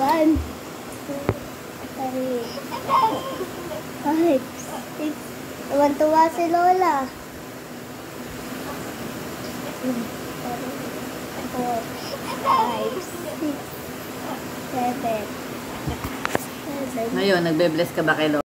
1, 2, 3, 5, 6. Tuwan-tuwa si Lola. 4, 5, 6, 7. Ngayon, nagbe-bless ka ba kay Lola?